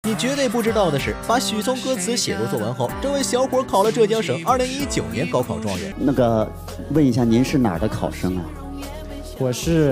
你绝对不知道的是，把许嵩歌词写入作文后，这位小伙考了浙江省2019年高考状元。 问一下，您是哪儿的考生啊？ 我是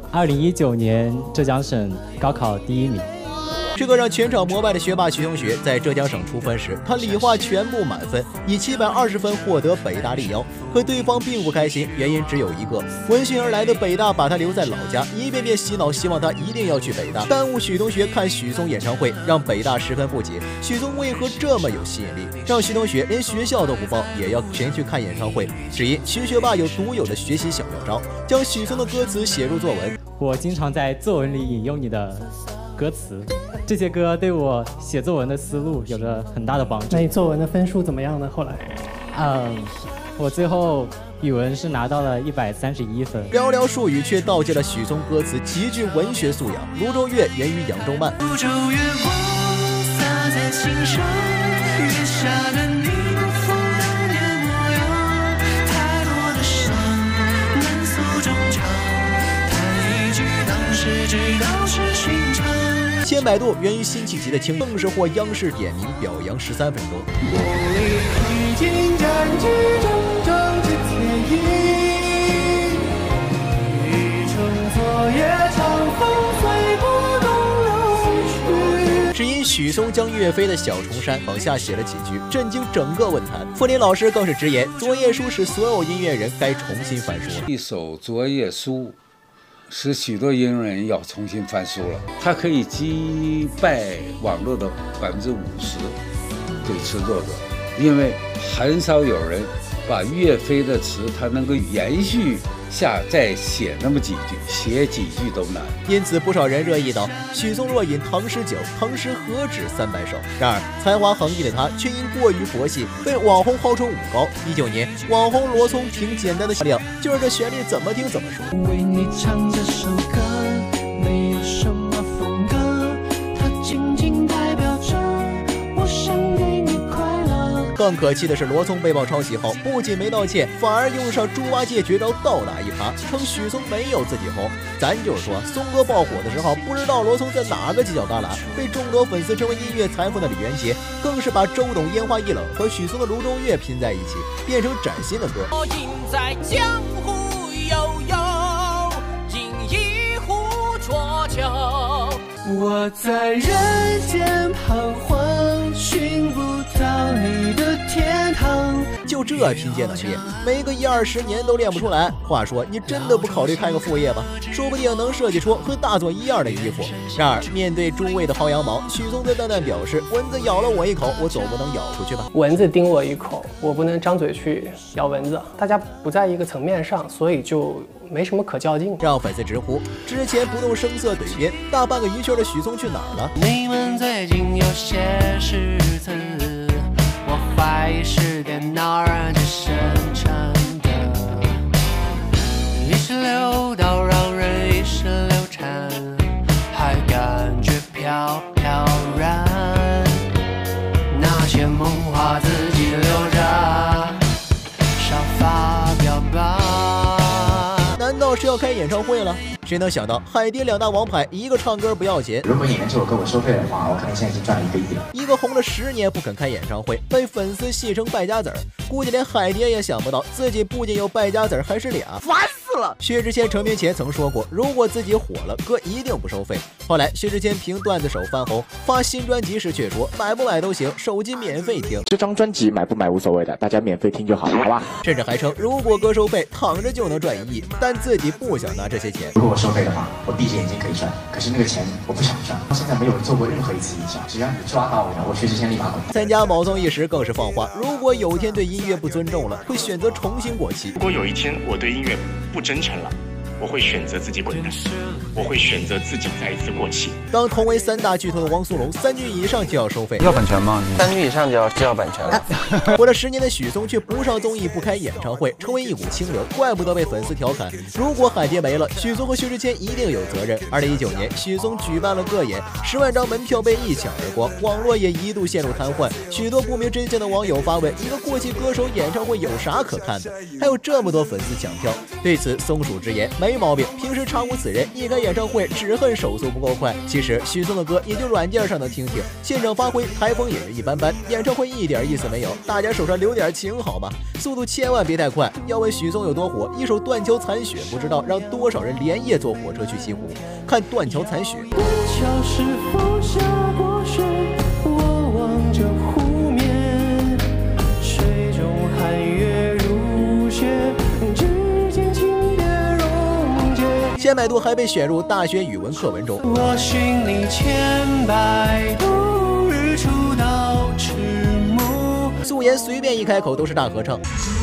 2019年浙江省高考第1名。 这个让全场膜拜的学霸徐同学，在浙江省出分时，他理化全部满分，以720分获得北大力邀。可对方并不开心，原因只有一个：闻讯而来的北大把他留在老家，一遍遍洗脑，希望他一定要去北大，耽误许同学看许嵩演唱会，让北大十分不解。许嵩为何这么有吸引力，让徐同学连学校都不报，也要前去看演唱会？只因徐学霸有独有的学习小妙招，将许嵩的歌词写入作文。 我经常在作文里引用你的歌词，这些歌对我写作文的思路有着很大的帮助。 那你作文的分数怎么样呢？后来， 我最后语文是拿到了131分。 寥寥数语却道尽了许嵩歌词极具文学素养。泸州月源于扬州慢。 泸州月光洒在心上，月下的你不负当年模样，太多的伤难诉衷肠，叹一句当时知道是寻常。 千百度源于辛弃疾的情，更是获央视点名表扬13分钟。 梦里披荆斩棘，铮铮之铁衣，一程昨夜长风随波动流去。 只因许嵩将岳飞的小重山往下写了几句，震惊整个文坛。傅林老师更是直言，作业书是所有音乐人该重新翻书了。 一首作业书使许多音乐人要重新翻书了，它可以击败网络的50%对词作者，因为很少有人把岳飞的词他能够延续下再写那么几句，写几句都难。 因此不少人热议道，许嵩若饮唐诗酒，唐诗何止300首。然而才华横溢的他却因过于佛系，被网红号称武高。19年，网红罗聪凭简单的亮，就让这旋律怎么听怎么说。 为你唱这首歌，没有什么风格，它仅仅代表着我想给你快乐。 更可气的是，罗聪被曝抄袭后，不仅没道歉，反而用上猪八戒绝招倒打一耙，称许嵩没有自己红。咱就是说，松哥爆火的时候，不知道罗聪在哪个犄角旮旯，被众多粉丝称为音乐裁缝的李元杰，更是把周董烟花易冷和许嵩的泸州月拼在一起，变成崭新的歌。 我饮在江湖悠悠，饮一壶浊酒，我在人间彷徨，寻不到你的天堂。 就这拼接能力，没个1-20年都练不出来。话说，你真的不考虑开个副业吗？说不定能设计出和大佐一样的衣服。然而，面对诸位的薅羊毛，许嵩则淡淡表示：“蚊子咬了我一口，我总不能咬出去吧？ 蚊子叮我一口，我不能张嘴去咬蚊子。大家不在一个层面上，所以就没什么可较劲。” 让粉丝直呼：之前不动声色怼边，大半个鱼圈的许嵩去哪儿了？ 你们最近有些诗词，我怀疑是电脑软件生成的，意识流到让人意识流产，还感觉飘飘然，那些梦话自己留着，少发表吧。 难道是要开演唱会了？谁能想到海蝶2大王牌，一个唱歌不要钱。 如果演员这首歌我收费的话，我可能现在已经赚了1个亿了。 一个红了10年不肯开演唱会，被粉丝戏称败家子儿。估计连海蝶也想不到，自己不仅有败家子儿，还是俩，烦死了。薛之谦成名前曾说过，如果自己火了，哥一定不收费。后来薛之谦凭段子手翻红，发新专辑时却说买不买都行，手机免费听。 这张专辑买不买无所谓的，大家免费听就好了，好吧？ 甚至还称如果哥收费，躺着就能赚1亿，但自己不想拿这些钱。 如果我收费的话，我闭着眼睛可以赚，可是那个钱我不想赚。现在没有人做过任何一次营销，只要你抓到我，我薛之谦立马滚。 参加某综艺时更是放话，如果有天对音乐不尊重了，会选择重新过气。 如果有一天我对音乐不真诚了，我会选择自己滚蛋，我会选择自己再一次过气。 当同为3大巨头的汪苏泷3句以上就要收费， 要版权吗 ？3句以上就要版权了。 活了10年的许嵩却不上综艺不开演唱会，成为一股清流，怪不得被粉丝调侃。如果海蝶没了，许嵩和薛之谦一定有责任。2019年，许嵩举办了个演，10万张门票被一抢而光，网络也一度陷入瘫痪。许多不明真相的网友发问：一个过气歌手演唱会有啥可看的？还有这么多粉丝抢票， 对此，松鼠直言没毛病，平时查无此人，一开演唱会只恨手速不够快。其实许嵩的歌也就软件上能听听，现场发挥台风也是一般般，演唱会一点意思没有，大家手上留点情好吗？速度千万别太快。要问许嵩有多火，一首《断桥残雪》不知道让多少人连夜坐火车去西湖看《断桥残雪》。 断桥是否下过雪？我望着湖面，水中寒月如雪，指尖轻点溶解。 千百度还被选入大学语文课文中。 我寻你千百度，日出到赤暮。 素颜随便一开口都是大合唱。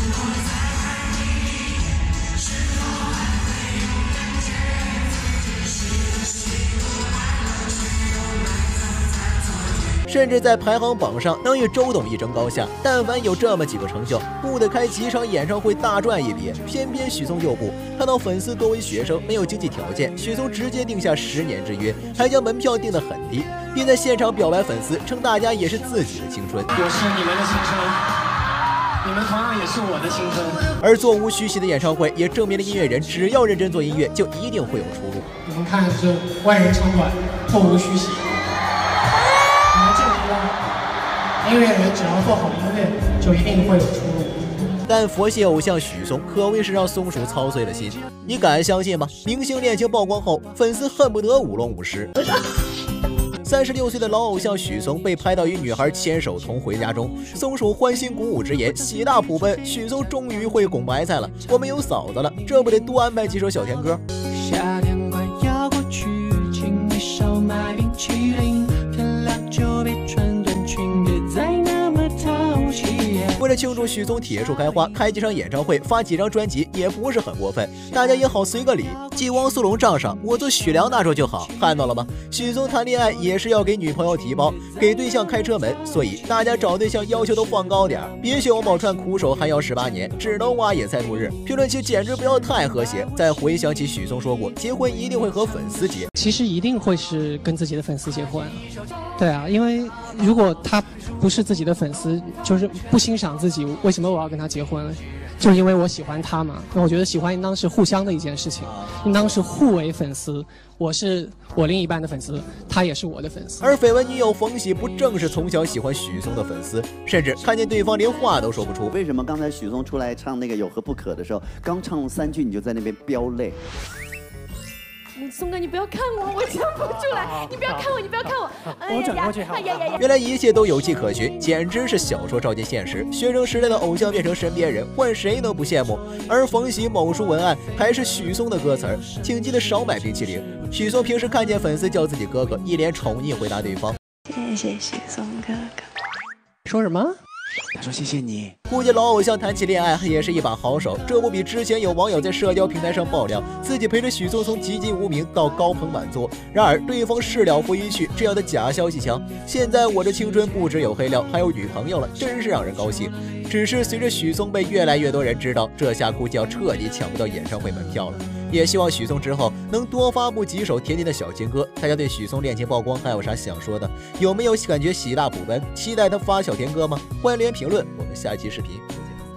甚至在排行榜上能与周董一争高下。但凡有这么几个成就，不得开几场演唱会大赚一笔。偏偏许嵩就不，看到粉丝多为学生，没有经济条件，许嵩直接定下10年之约，还将门票定得很低，并在现场表白粉丝，称大家也是自己的青春。 我是你们的青春，你们同样也是我的青春。 而座无虚席的演唱会也证明了音乐人只要认真做音乐，就一定会有出路。 你们看，这外人长短，座无虚席。你们证明了，音乐人只要做好音乐，就一定会有出路。 但佛系偶像许嵩可谓是让松鼠操碎了心。你敢相信吗？明星恋情曝光后，粉丝恨不得舞龙舞狮。36岁的老偶像许嵩被拍到与女孩牵手同回家中，松鼠欢欣鼓舞之言，喜大普奔，许嵩终于会拱白菜了，我们有嫂子了，这不得多安排几首小甜歌？ 夏天快要过去，请你少买冰淇淋，天亮就别穿短裙，别再那么淘气。 为了庆祝许嵩铁树开花，开几场演唱会，发几张专辑也不是很过分，大家也好随个礼。继汪苏泷账上，我做许良那桌就好，看到了吗？许嵩谈恋爱也是要给女朋友提包，给对象开车门，所以大家找对象要求都放高点，别学王宝钏苦守寒窑18年，只能挖野菜度日。评论区简直不要太和谐。再回想起许嵩说过，结婚一定会和粉丝结， 其实一定会是跟自己的粉丝结婚。对啊，因为如果他不是自己的粉丝，就是不欣赏自己，为什么我要跟他结婚？就是因为我喜欢他嘛。那我觉得喜欢应当是互相的一件事情，应当是互为粉丝。我是我另一半的粉丝，他也是我的粉丝。 而绯闻女友冯喜不正是从小喜欢许嵩的粉丝，甚至看见对方连话都说不出。 为什么刚才许嵩出来唱那个有何不可的时候，刚唱3句你就在那边飙泪？ 松哥，你不要看我，我唱不出来。你不要看我，你不要看我。 我转过去。 哎呀！ 原来一切都有迹可循，简直是小说照进现实。学生时代的偶像变成身边人，换谁能不羡慕？而冯喜某书文案还是许嵩的歌词儿，请记得少买冰淇淋。许嵩平时看见粉丝叫自己哥哥，一脸宠溺回答对方： 谢谢许嵩哥哥。 说什么？ 他说谢谢你。 估计老偶像谈起恋爱也是一把好手，这不比之前有网友在社交平台上爆料自己陪着许嵩从籍籍无名到高朋满座，然而对方事了拂衣去这样的假消息强。现在我这青春不只有黑料，还有女朋友了，真是让人高兴。只是随着许嵩被越来越多人知道，这下估计要彻底抢不到演唱会门票了。也希望许嵩之后能多发布几首甜甜的小情歌。大家对许嵩恋情曝光还有啥想说的？有没有感觉喜大普奔？期待他发小甜歌吗？欢迎留言评论，我们下期视频。